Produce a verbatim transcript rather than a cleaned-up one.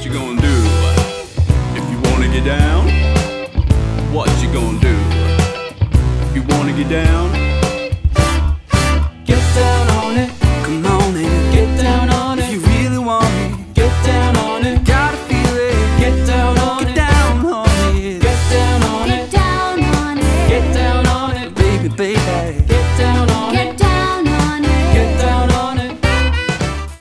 you gonna do? If you wanna get down, what you gonna do? If you wanna get down, get down on it. come on in. Get down on it. If you really want me, Get down on it. gotta feel it. Get down on Get it. down on it. Get down on Get it. down on it. Get down on it. Baby, baby. Get